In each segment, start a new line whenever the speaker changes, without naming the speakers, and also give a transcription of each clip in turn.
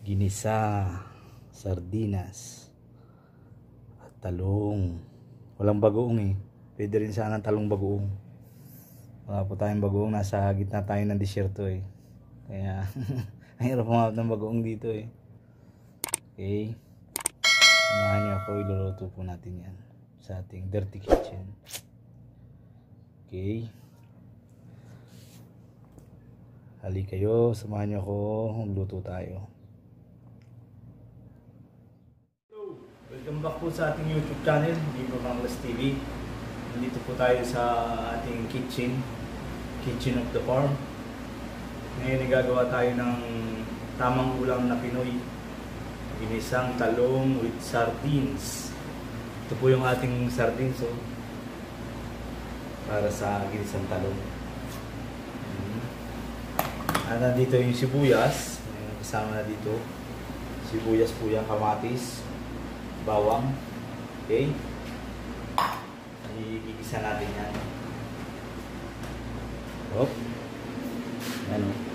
ginisa, sardinas, at talong. Walang bagoong eh. Pwede rin sana talong bagoong. Wala po tayong bagoong. Nasa gitna tayo ng disyerto eh. Kaya ang hirap umabot ng bagoong dito eh. Okay. Samahan niyo ako. Iluluto po natin yan sa ating dirty kitchen. Okay. Hali kayo. Samahan niyo ako. Magluto tayo. Welcome back po sa ating YouTube channel, Bimbo Manglas TV. Nandito po tayo sa ating kitchen of the farm. Ngayon gagawa tayo ng tamang ulam na Pinoy. Ginisang talong with sardines. Ito po yung ating sardines para sa ginisang talong. At nandito yung sibuyas. Kasama na dito. Sibuyas po yan, kamatis, bawang. Okay, igigisa natin yan. Hop. Yan o.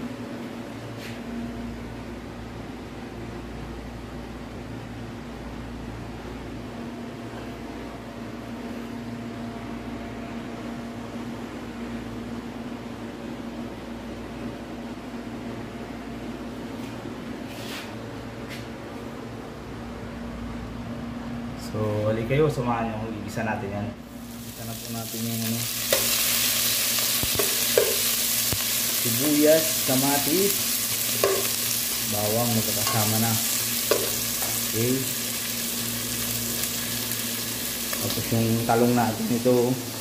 So, hali kayo, samahan nyo, igisa natin yan. Igisa na po natin yung sibuyas, kamatis, bawang, magkakasama na. Okay. Tapos yung talong natin, ito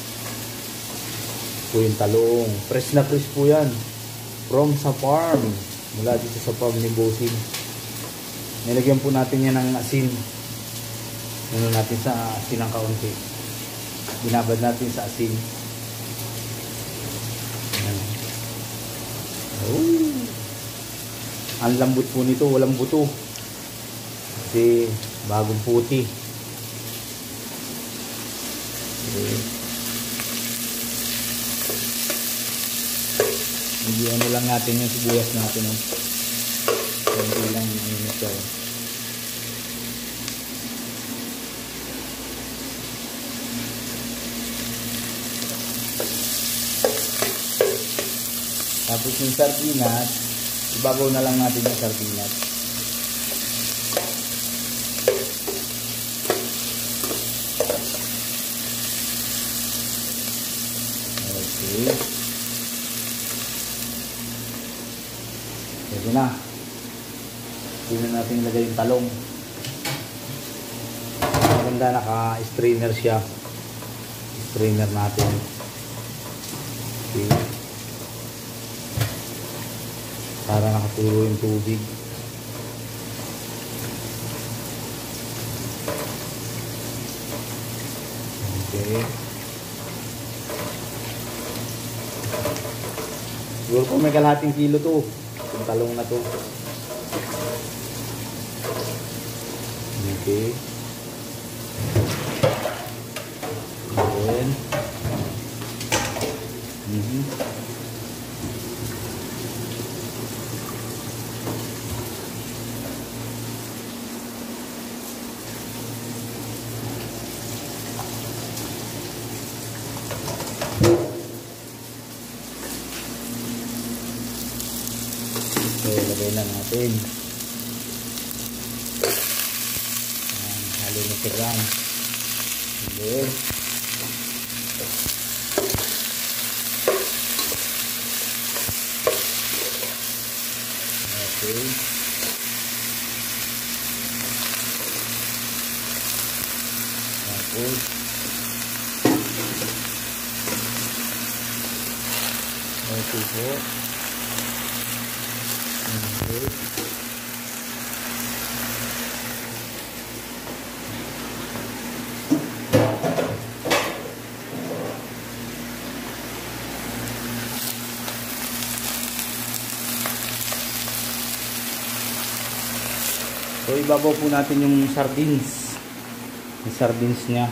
po yung talong. Fresh na fresh po yan. From sa farm. Mula dito sa farm ni Bossing. Nilagyan po natin yan ng asin. Ano natin sa asin ng kaunti. Binabad natin sa asin. Oh. Ang lambot po nito, walang buto. Kasi bagong puti. Okay. Hindi ano lang natin yung sibuyas natin. Kunti lang yung ito. Tapos yung sardinas, ibabaw na lang natin yung sardinas. Okay. Pwede na. Pwede na natin ilagay yung talong. Maganda, naka-strainer siya. Strainer natin. Okay. Para nakatulo yung tubig. Okay. Siguro po may kalahating kilo to. Yung talong na to. Okay. Then. So, lagay na natin. Halo na sigram. Okay. Okay. Tapos ito po. Okay. So ibabaw po natin yung sardines. Yung sardines niya.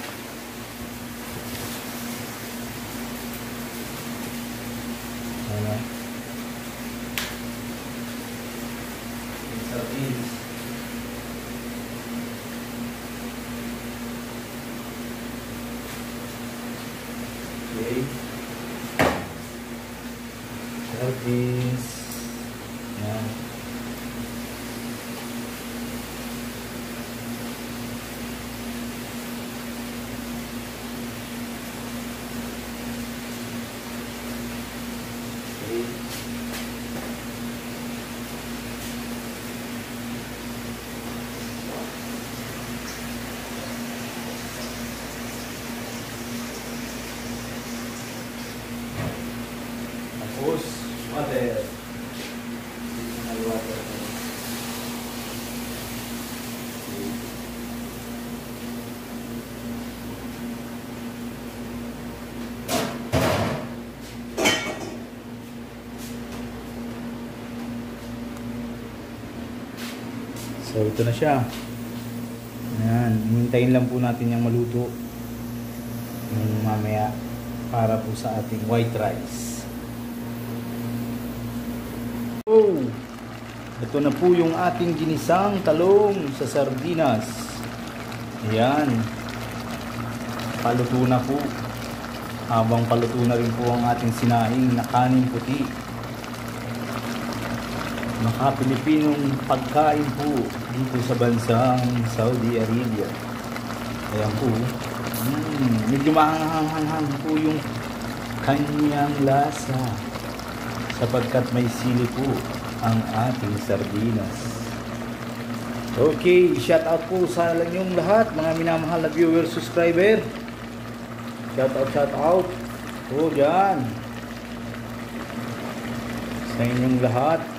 Ayan. Yung sardines. Sardines. Yan. Tapos, water. Water. So, ito na siya. Ayan, hintayin lang po natin yung maluto yung mamaya para po sa ating white rice. Oh, ito na po yung ating ginisang talong sa sardinas. Ayan, paluto na po. Habang paluto na rin po ang ating sinaing na kanin puti. Maka-Pilipinong pagkain po dito sa bansang Saudi Arabia. Ayan po. Medyo mahanghang po yung kanyang lasa sapagkat may sili po ang ating sardinas. Okay, shout out po sa inyong lahat, mga minamahal na viewers, subscriber. Shout out. Oh, dyan. Sa inyong lahat.